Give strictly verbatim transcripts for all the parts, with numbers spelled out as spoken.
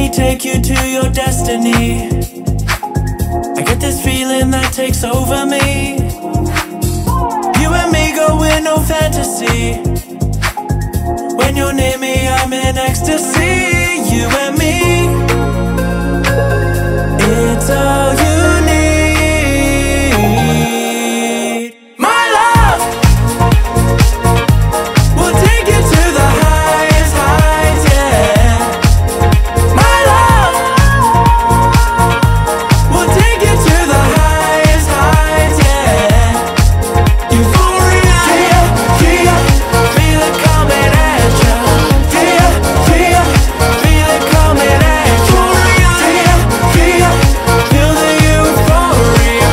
me take you to your destiny. I get this feeling that takes over me. You and me going no fantasy. When you're near me, I'm in ecstasy. You and me, it's all you need. My love will take you to the highest heights, yeah. My love will take you to the highest heights, yeah. Euphoria, yeah, yeah, feel it coming at ya. Yeah, yeah, feel it coming at ya. Yeah, yeah, feel the euphoria.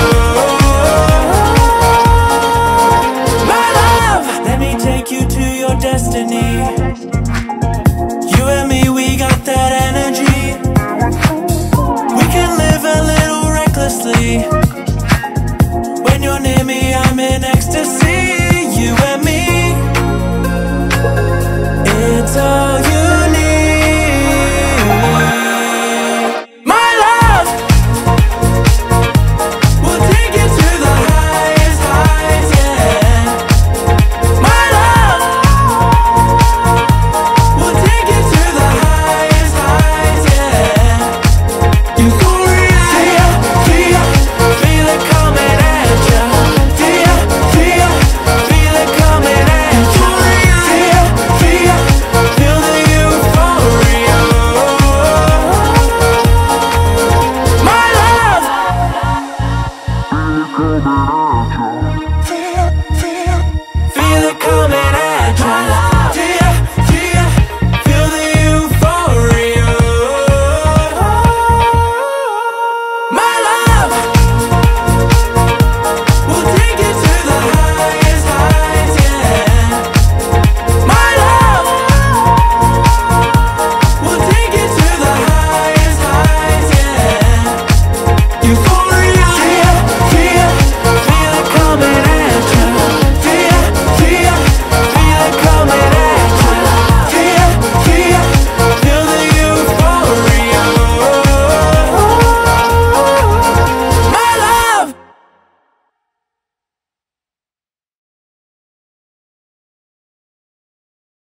My love, let me take you to your destiny. You and me, we got that energy. We can live a little recklessly. When you're near me, I'm in ecstasy. You and me, it's all you